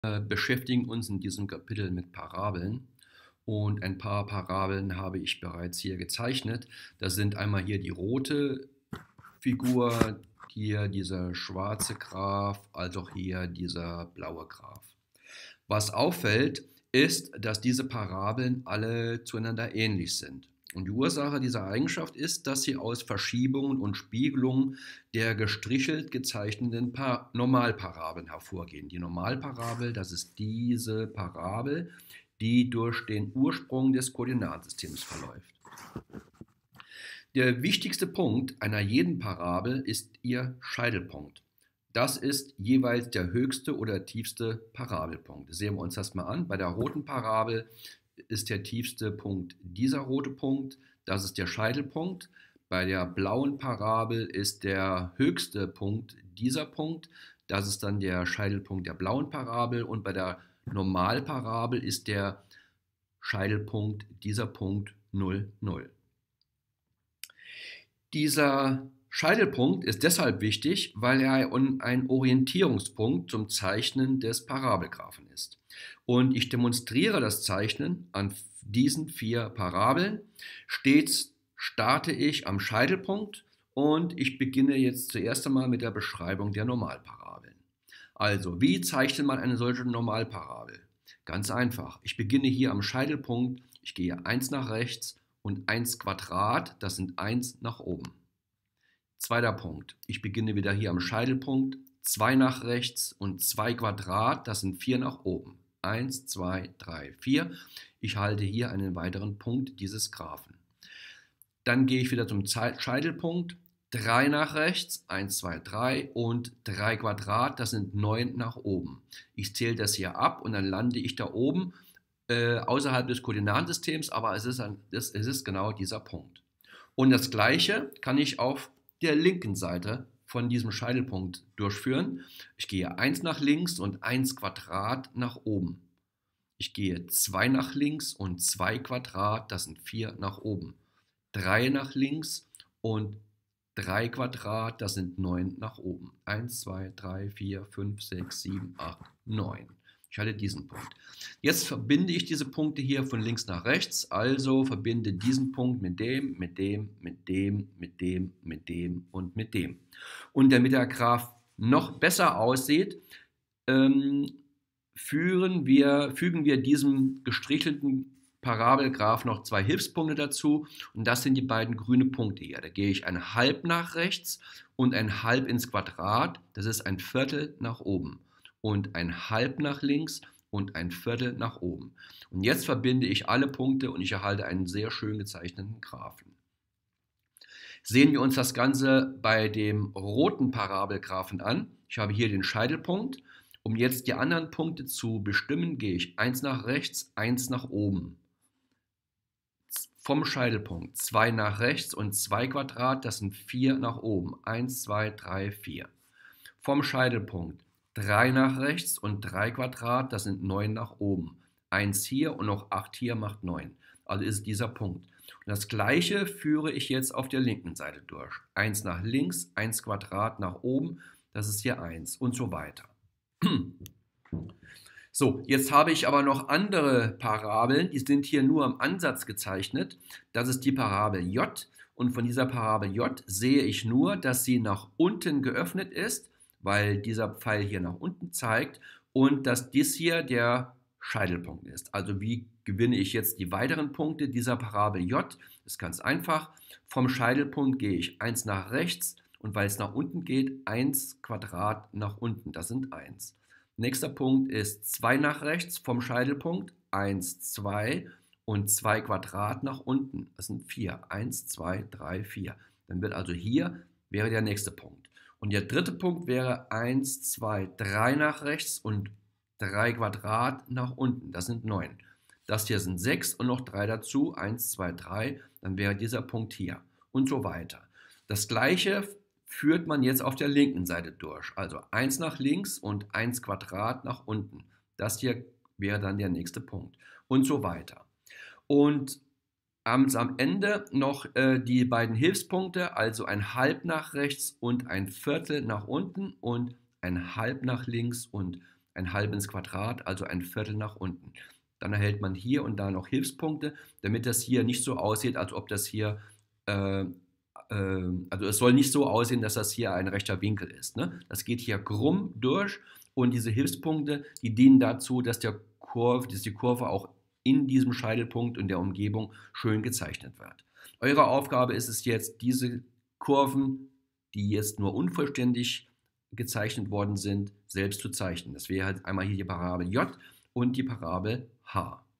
Beschäftigen uns in diesem Kapitel mit Parabeln. Und ein paar Parabeln habe ich bereits hier gezeichnet. Das sind einmal hier die rote Figur, hier dieser schwarze Graph, als auch hier dieser blaue Graph. Was auffällt, ist, dass diese Parabeln alle zueinander ähnlich sind. Und die Ursache dieser Eigenschaft ist, dass sie aus Verschiebungen und Spiegelungen der gestrichelt gezeichneten Normalparabeln hervorgehen. Die Normalparabel, das ist diese Parabel, die durch den Ursprung des Koordinatensystems verläuft. Der wichtigste Punkt einer jeden Parabel ist ihr Scheitelpunkt. Das ist jeweils der höchste oder tiefste Parabelpunkt. Sehen wir uns das mal an. Bei der roten Parabel ist der tiefste Punkt dieser rote Punkt. Das ist der Scheitelpunkt. Bei der blauen Parabel ist der höchste Punkt dieser Punkt. Das ist dann der Scheitelpunkt der blauen Parabel. Und bei der Normalparabel ist der Scheitelpunkt dieser Punkt 0, 0. Dieser Scheitelpunkt ist deshalb wichtig, weil er ein Orientierungspunkt zum Zeichnen des Parabelgraphen ist. Und ich demonstriere das Zeichnen an diesen 4 Parabeln. Stets starte ich am Scheitelpunkt und ich beginne jetzt zuerst einmal mit der Beschreibung der Normalparabeln. Also, wie zeichnet man eine solche Normalparabel? Ganz einfach. Ich beginne hier am Scheitelpunkt, ich gehe 1 nach rechts und 1 Quadrat, das sind 1 nach oben. Zweiter Punkt, ich beginne wieder hier am Scheitelpunkt, 2 nach rechts und 2 Quadrat, das sind 4 nach oben. 1, 2, 3, 4. Ich halte hier einen weiteren Punkt dieses Graphen. Dann gehe ich wieder zum Scheitelpunkt, 3 nach rechts, 1, 2, 3 und 3 Quadrat, das sind 9 nach oben. Ich zähle das hier ab und dann lande ich da oben außerhalb des Koordinatensystems, aber es ist genau dieser Punkt. Und das Gleiche kann ich auf der linken Seite von diesem Scheitelpunkt durchführen. Ich gehe 1 nach links und 1 Quadrat nach oben. Ich gehe 2 nach links und 2 Quadrat, das sind 4 nach oben. 3 nach links und 3 Quadrat, das sind 9 nach oben. 1, 2, 3, 4, 5, 6, 7, 8, 9. Ich halte diesen Punkt. Jetzt verbinde ich diese Punkte hier von links nach rechts, also verbinde diesen Punkt mit dem, mit dem, mit dem, mit dem, mit dem und mit dem. Und damit der Graph noch besser aussieht, fügen wir diesem gestrichelten Parabelgraph noch 2 Hilfspunkte dazu und das sind die beiden grünen Punkte hier. Da gehe ich 1/2 nach rechts und 1/2 ins Quadrat, das ist 1/4 nach oben. Und 1/2 nach links und 1/4 nach oben. Und jetzt verbinde ich alle Punkte und ich erhalte einen sehr schön gezeichneten Graphen. Sehen wir uns das Ganze bei dem roten Parabelgraphen an. Ich habe hier den Scheitelpunkt. Um jetzt die anderen Punkte zu bestimmen, gehe ich 1 nach rechts, 1 nach oben. Vom Scheitelpunkt 2 nach rechts und 2 Quadrat, das sind 4 nach oben. 1, 2, 3, 4. Vom Scheitelpunkt 3 nach rechts und 3 Quadrat, das sind 9 nach oben. 1 hier und noch 8 hier macht 9. Also ist dieser Punkt. Und das gleiche führe ich jetzt auf der linken Seite durch. 1 nach links, 1 Quadrat nach oben, das ist hier 1 und so weiter. So, jetzt habe ich aber noch andere Parabeln, die sind hier nur am Ansatz gezeichnet. Das ist die Parabel J und von dieser Parabel J sehe ich nur, dass sie nach unten geöffnet ist, weil dieser Pfeil hier nach unten zeigt und dass dies hier der Scheitelpunkt ist. Also wie gewinne ich jetzt die weiteren Punkte dieser Parabel J? Das ist ganz einfach. Vom Scheitelpunkt gehe ich 1 nach rechts und weil es nach unten geht, 1 Quadrat nach unten, das sind 1. Nächster Punkt ist 2 nach rechts vom Scheitelpunkt, 1, 2 und 2 Quadrat nach unten, das sind 4. 1, 2, 3, 4. Dann wird also hier wäre der nächste Punkt. Und der dritte Punkt wäre 1, 2, 3 nach rechts und 3 Quadrat nach unten. Das sind 9. Das hier sind 6 und noch 3 dazu. 1, 2, 3. Dann wäre dieser Punkt hier. Und so weiter. Das gleiche führt man jetzt auf der linken Seite durch. Also 1 nach links und 1 Quadrat nach unten. Das hier wäre dann der nächste Punkt. Und so weiter. Und am Ende noch die beiden Hilfspunkte, also 1/2 nach rechts und 1/4 nach unten und 1/2 nach links und ein halb ins Quadrat, also ein Viertel nach unten. Dann erhält man hier und da noch Hilfspunkte, damit das hier nicht so aussieht, als ob das hier, also es soll nicht so aussehen, dass das hier ein rechter Winkel ist. Ne? Das geht hier krumm durch und diese Hilfspunkte, die dienen dazu, dass die Kurve auch in diesem Scheitelpunkt und der Umgebung schön gezeichnet wird. Eure Aufgabe ist es jetzt, diese Kurven, die jetzt nur unvollständig gezeichnet worden sind, selbst zu zeichnen. Das wäre halt einmal hier die Parabel J und die Parabel H.